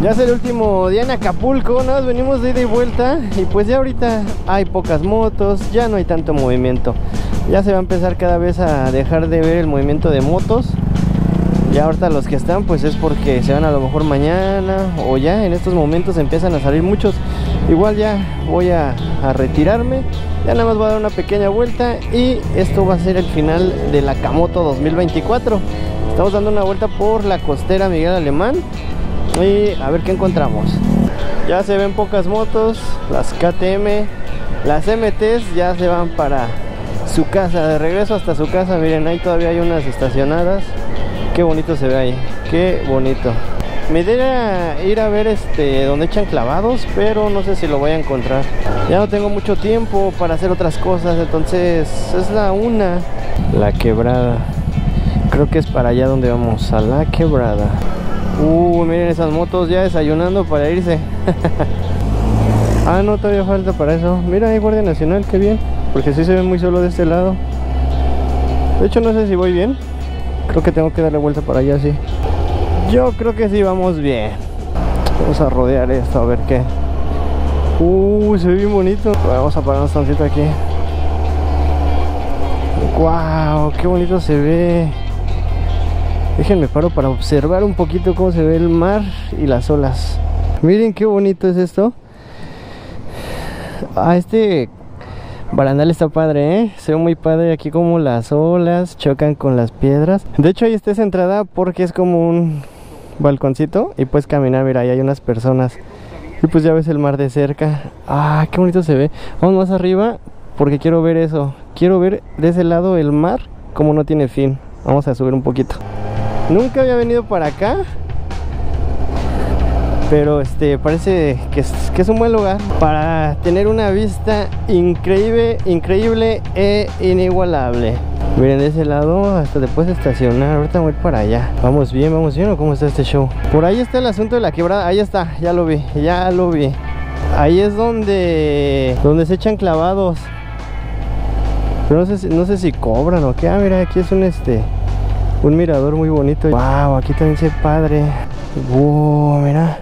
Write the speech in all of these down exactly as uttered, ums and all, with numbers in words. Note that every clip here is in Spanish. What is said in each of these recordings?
Ya es el último día en Acapulco, nada más venimos de ida y vuelta. Y pues ya ahorita hay pocas motos, ya no hay tanto movimiento. Ya se va a empezar cada vez a dejar de ver el movimiento de motos. Ya ahorita los que están pues es porque se van a lo mejor mañana, o ya en estos momentos empiezan a salir muchos. Igual ya voy a, a retirarme. Ya nada más voy a dar una pequeña vuelta y esto va a ser el final de la Camoto dos mil veinticuatro. Estamos dando una vuelta por la costera Miguel Alemán y a ver qué encontramos. Ya se ven pocas motos, las K T M, las M Ts ya se van para su casa, de regreso hasta su casa. Miren, ahí todavía hay unas estacionadas. Qué bonito se ve ahí, qué bonito. Me idea ir a ver este donde echan clavados, pero no sé si lo voy a encontrar. Ya no tengo mucho tiempo para hacer otras cosas, entonces es la una. La Quebrada. Creo que es para allá donde vamos, a La Quebrada. Uh, miren esas motos ya desayunando para irse. Ah, no, todavía falta para eso. Mira, hay Guardia Nacional, qué bien. Porque sí se ve muy solo de este lado. De hecho, no sé si voy bien. Creo que tengo que darle vuelta para allá, sí. Yo creo que sí, vamos bien. Vamos a rodear esto, a ver qué. Uh, se ve bien bonito. Vamos a pararnos tantito aquí. Wow, qué bonito se ve. Déjenme paro para observar un poquito cómo se ve el mar y las olas. Miren qué bonito es esto. Ah, este barandal está padre, ¿eh? Se ve muy padre aquí como las olas chocan con las piedras. De hecho ahí está esa entrada porque es como un balconcito y puedes caminar. Mira, ahí hay unas personas y pues ya ves el mar de cerca. Ah, qué bonito se ve. Vamos más arriba porque quiero ver eso. Quiero ver de ese lado el mar como no tiene fin. Vamos a subir un poquito. Nunca había venido para acá, pero este parece que es, que es un buen lugar para tener una vista increíble, increíble e inigualable. Miren, de ese lado hasta te puedes estacionar. Ahorita voy para allá. Vamos bien, vamos bien. ¿O cómo está este show? Por ahí está el asunto de la quebrada. Ahí está, ya lo vi, ya lo vi. Ahí es donde donde se echan clavados. Pero no sé si, no sé si cobran o qué. Ah, mira, aquí es un este un mirador muy bonito. Wow, aquí también se ve padre. Wow, mira.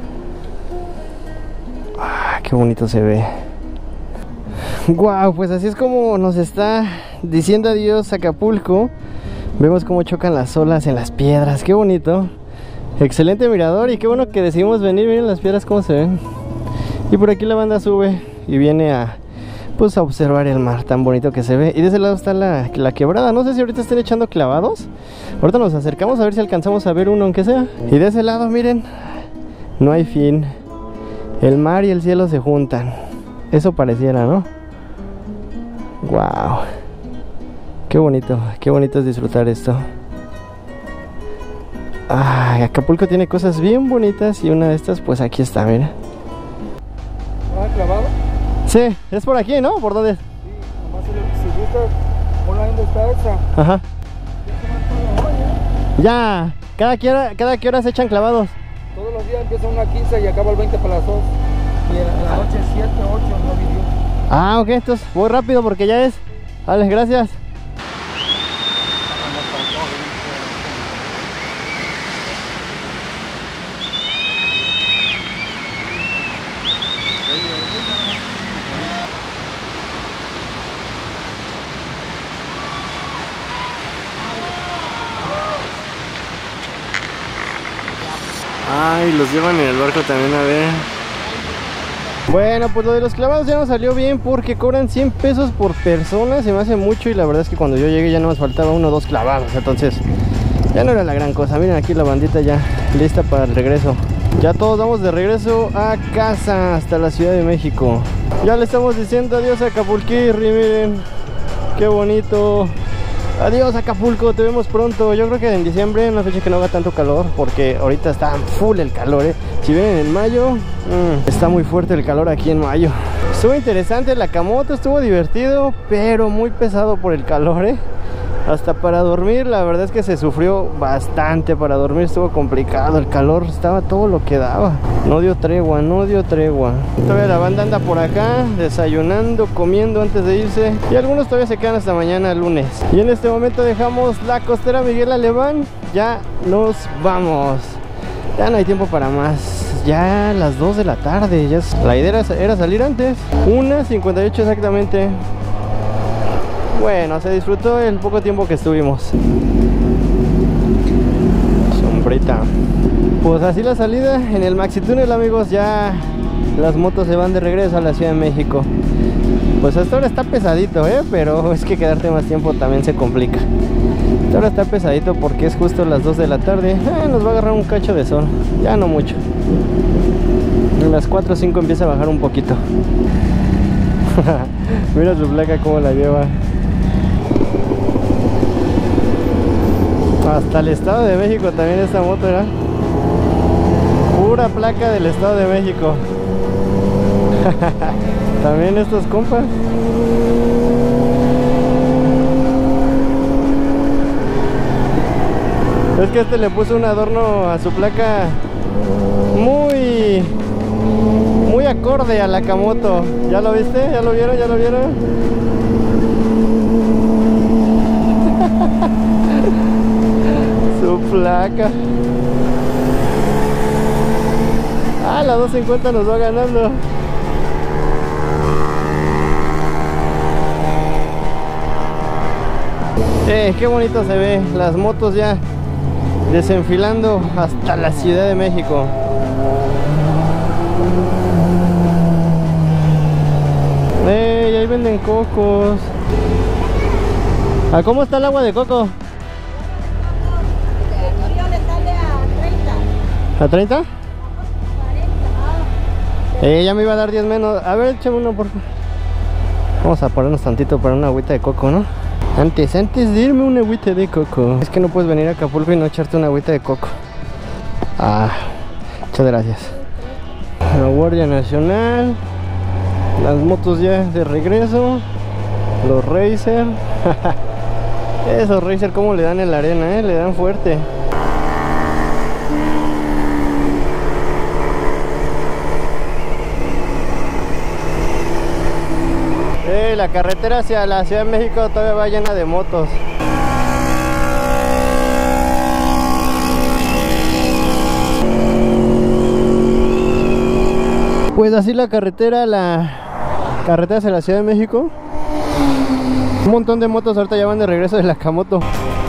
Ah, qué bonito se ve. Wow, pues así es como nos está diciendo adiós Acapulco. Vemos cómo chocan las olas en las piedras. Qué bonito. Excelente mirador y qué bueno que decidimos venir. Miren las piedras cómo se ven. Y por aquí la banda sube y viene a pues a observar el mar tan bonito que se ve. Y de ese lado está la, la quebrada. No sé si ahorita estén echando clavados. Ahorita nos acercamos a ver si alcanzamos a ver uno aunque sea. Y de ese lado, miren, no hay fin. El mar y el cielo se juntan. Eso pareciera, ¿no? Wow. Qué bonito, qué bonito es disfrutar esto. Ah, Acapulco tiene cosas bien bonitas y una de estas pues aquí está, mira. ¿Ah, clavado? Sí, es por aquí, ¿no? ¿Por dónde? Sí, nomás si gustas, por ahí donde está esa. Ajá. Ya, cada que hora, cada que hora se echan clavados. Todos los días empieza una quince y acaba el veinte para las dos. Y en la noche siete, ocho, nueve y diez. Ah, ok, entonces voy rápido porque ya es. Vale, gracias. Ay, los llevan en el barco también, a ver. Bueno, pues lo de los clavados ya nos salió bien porque cobran cien pesos por persona. Se me hace mucho y la verdad es que cuando yo llegué ya no nos faltaba uno o dos clavados. Entonces ya no era la gran cosa. Miren aquí la bandita ya lista para el regreso. Ya todos vamos de regreso a casa hasta la Ciudad de México. Ya le estamos diciendo adiós a Acapulquirri, miren. Qué bonito. Adiós Acapulco, te vemos pronto. Yo creo que en diciembre, una fecha que no haga tanto calor, porque ahorita está full el calor, ¿eh? Si vienen en mayo, mmm, está muy fuerte el calor aquí en mayo. Estuvo interesante la Camoto, estuvo divertido, pero muy pesado por el calor, ¿eh? Hasta para dormir, la verdad es que se sufrió bastante. Para dormir estuvo complicado, el calor estaba todo lo que daba. No dio tregua, no dio tregua. Todavía la banda anda por acá, desayunando, comiendo antes de irse. Y algunos todavía se quedan hasta mañana lunes. Y en este momento dejamos la costera Miguel Alemán. Ya nos vamos. Ya no hay tiempo para más. ya las dos de la tarde. Ya es... La idea era, era salir antes. una cincuenta y ocho exactamente. Bueno, se disfrutó el poco tiempo que estuvimos. Sombrita. Pues así la salida en el Maxi Túnel, amigos. Ya las motos se van de regreso a la Ciudad de México. Pues hasta ahora está pesadito, ¿eh? Pero es que quedarte más tiempo también se complica. Hasta ahora está pesadito porque es justo las dos de la tarde. Eh, nos va a agarrar un cacho de sol. Ya no mucho. A las cuatro o cinco empieza a bajar un poquito. Mira su placa cómo la lleva. Hasta el Estado de México también esta moto, ¿verdad? Pura placa del Estado de México. También estos compas. Es que este le puso un adorno a su placa muy muy acorde a la Camoto. ¿Ya lo viste? ¿Ya lo vieron? ¿Ya lo vieron? Su placa. Ah, la doscientos cincuenta nos va ganando. Eh, qué bonito se ve las motos ya desenfilando hasta la Ciudad de México. Eh, ahí venden cocos. ¿A cómo está el agua de coco? ¿A treinta? Eh, ya me iba a dar diez menos. A ver, échame uno, por favor. Vamos a ponernos tantito para una agüita de coco, ¿no? Antes, antes de irme una agüita de coco. Es que no puedes venir a Acapulco y no echarte una agüita de coco. Ah, muchas gracias. La Guardia Nacional. Las motos ya de regreso. Los Racer. Esos Racer como le dan en la arena, eh, le dan fuerte. Eh, la carretera hacia la Ciudad de México todavía va llena de motos. Pues así la carretera, la carretera hacia la Ciudad de México. Un montón de motos ahorita ya van de regreso de la Camoto.